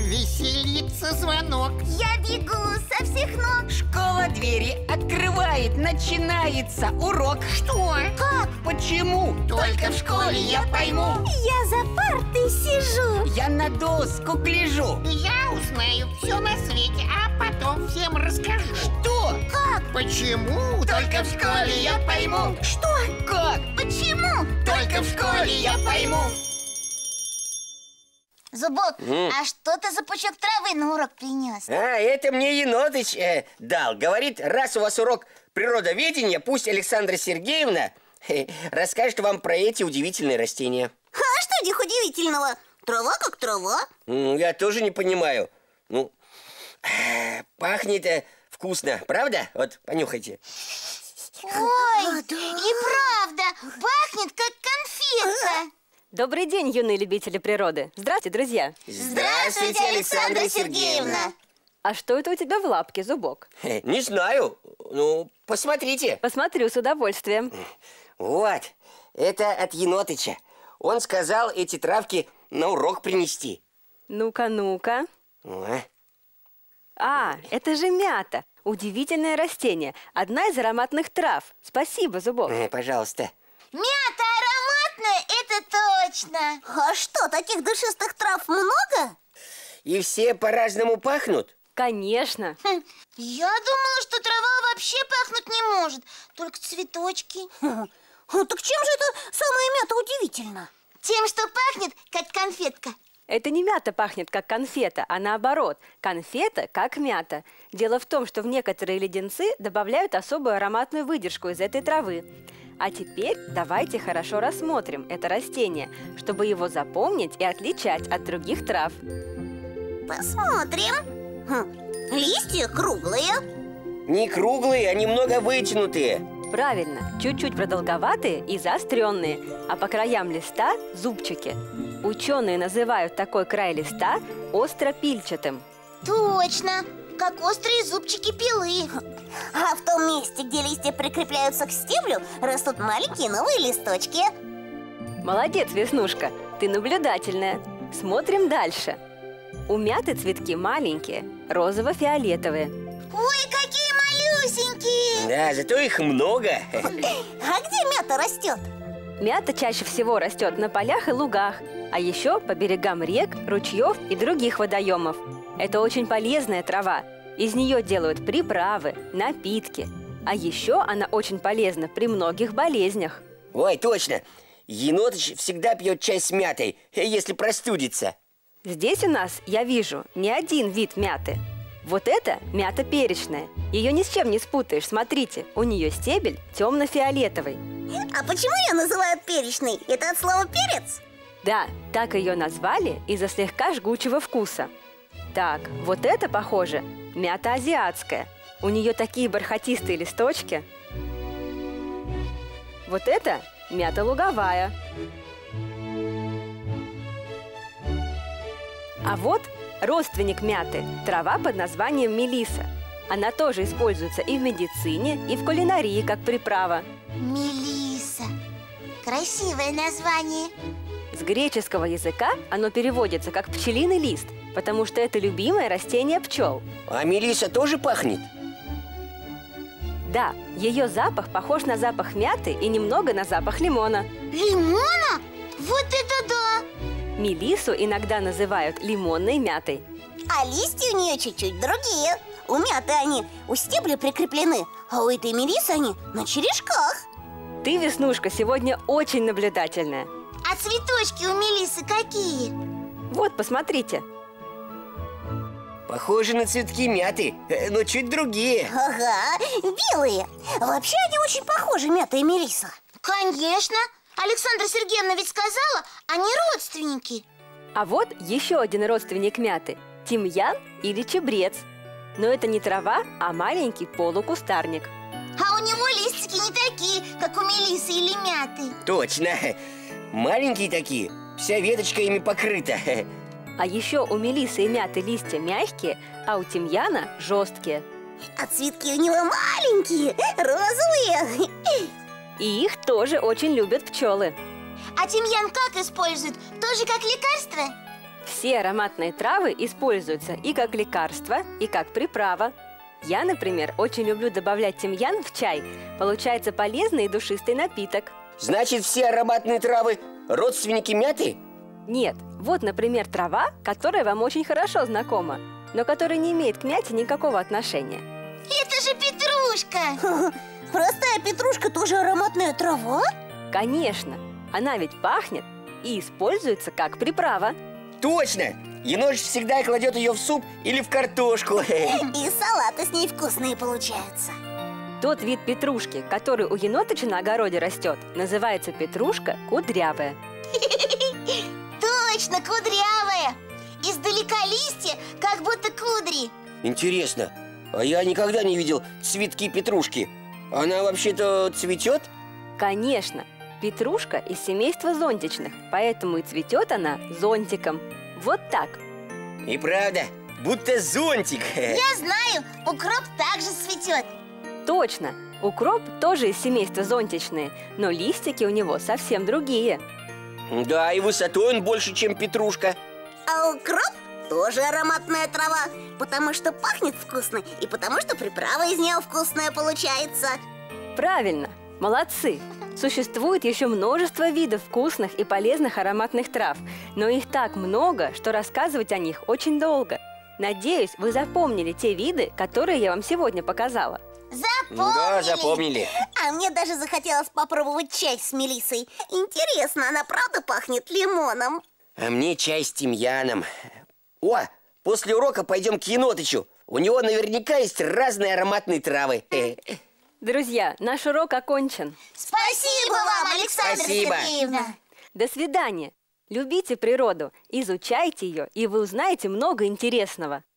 Веселится звонок. Я бегу со всех ног. Школа двери открывает, начинается урок. Что? Как? Почему? Только в школе я пойму. Я за партой сижу. Я на доску гляжу. Я узнаю все на свете, а потом всем расскажу. Что? Как? Почему? Только в школе я пойму. Что? Как? Почему? Только в школе я пойму. Зубок, а что ты за пучок травы на урок принес? Это мне Енотыч дал. Говорит, раз у вас урок природоведения, пусть Александра Сергеевна расскажет вам про эти удивительные растения. А что в них удивительного? Трава как трава. Я тоже не понимаю. Пахнет вкусно, правда? Вот, понюхайте. Ой, и правда, пахнет как конфетка. Добрый день, юные любители природы. Здравствуйте, друзья. Здравствуйте, Александра Сергеевна. А что это у тебя в лапке, Зубок? Не знаю. Посмотрите. Посмотрю с удовольствием. Вот, это от Енотыча. Он сказал эти травки на урок принести. Ну-ка, ну-ка. Это же мята. Удивительное растение. Одна из ароматных трав. Спасибо, Зубок. Пожалуйста. Мята ароматная, это точно. А что, таких душистых трав много? И все по-разному пахнут? Конечно. Я думала, что трава вообще пахнуть не может, только цветочки. Так чем же это самая мята удивительна? Тем, что пахнет как конфетка. Это не мята пахнет как конфета, а наоборот. Конфета как мята. Дело в том, что в некоторые леденцы добавляют особую ароматную выдержку из этой травы. А теперь давайте хорошо рассмотрим это растение, чтобы его запомнить и отличать от других трав. Посмотрим. Листья круглые. Не круглые, а немного вытянутые. Правильно, чуть-чуть продолговатые и заостренные, а по краям листа – зубчики. Ученые называют такой край листа остропильчатым. Точно, как острые зубчики пилы. А в том месте, где листья прикрепляются к стеблю, растут маленькие новые листочки. Молодец, Веснушка, ты наблюдательная. Смотрим дальше. У мяты цветки маленькие, розово-фиолетовые. Ой, какие малюсенькие! Да, зато их много. А где мята растет? Мята чаще всего растет на полях и лугах, а еще по берегам рек, ручьев и других водоемов. Это очень полезная трава. Из нее делают приправы, напитки. А еще она очень полезна при многих болезнях. Ой, точно. Енотыч всегда пьет чай с мятой, если простудится. Здесь у нас, я вижу, не один вид мяты. Вот это мята перечная. Ее ни с чем не спутаешь. Смотрите, у нее стебель темно-фиолетовый. А почему ее называют перечной? Это от слова перец? Да, так ее назвали из-за слегка жгучего вкуса. Так, вот это, похоже, мята азиатская. У нее такие бархатистые листочки. Вот это мята луговая. А вот родственник мяты – трава под названием мелиса. Она тоже используется и в медицине, и в кулинарии как приправа. Мелиса. Красивое название. С греческого языка оно переводится как пчелиный лист, потому что это любимое растение пчел. А мелиса тоже пахнет? Да, ее запах похож на запах мяты и немного на запах лимона. Лимона? Вот это да! Мелису иногда называют лимонной мятой. А листья у нее чуть-чуть другие. У мяты они у стебля прикреплены, а у этой мелисы они на черешках. Ты, Веснушка, сегодня очень наблюдательная. А цветочки у мелисы какие? Вот, посмотрите. Похожи на цветки мяты, но чуть другие. Ага, белые. Вообще они очень похожи, мята и мелиса. Конечно. Александра Сергеевна ведь сказала, они родственники. А вот еще один родственник мяты – тимьян или чебрец. Но это не трава, а маленький полукустарник. А у него листики не такие, как у мелисы или мяты. Точно. Маленькие такие, вся веточка ими покрыта. А еще у мелисы и мяты листья мягкие, а у тимьяна жесткие. А цветки у него маленькие, розовые. И их тоже очень любят пчелы. А тимьян как используют? Тоже как лекарство? Все ароматные травы используются и как лекарство, и как приправа. Я, например, очень люблю добавлять тимьян в чай. Получается полезный и душистый напиток. Значит, все ароматные травы родственники мяты? Нет, вот, например, трава, которая вам очень хорошо знакома, но которая не имеет к мяте никакого отношения. Это же петрушка! Простая петрушка тоже ароматная трава? Конечно, она ведь пахнет и используется как приправа. Точно! Енош всегда кладет ее в суп или в картошку. И салаты с ней вкусные получаются. Тот вид петрушки, который у енотыча на огороде растет, называется петрушка кудрявая. Точно, кудрявая! Издалека листья, как будто кудри. Интересно, а я никогда не видел цветки петрушки. Она вообще-то цветет? Конечно, петрушка из семейства зонтичных, поэтому и цветет она зонтиком. Вот так. И правда, будто зонтик. Я знаю, укроп также цветет. Точно, укроп тоже из семейства зонтичные, но листики у него совсем другие. Да, и высотой он больше, чем петрушка. А укроп тоже ароматная трава, потому что пахнет вкусно и потому что приправа из нее вкусная получается. Правильно, молодцы! Существует еще множество видов вкусных и полезных ароматных трав, но их так много, что рассказывать о них очень долго. Надеюсь, вы запомнили те виды, которые я вам сегодня показала. Запомнили! Да, запомнили. А мне даже захотелось попробовать чай с мелиссой. Интересно, она правда пахнет лимоном? А мне чай с тимьяном. О, после урока пойдем к енотычу. У него наверняка есть разные ароматные травы. Друзья, наш урок окончен. Спасибо вам, Александра Спасибо. Сергеевна! До свидания! Любите природу, изучайте ее, и вы узнаете много интересного.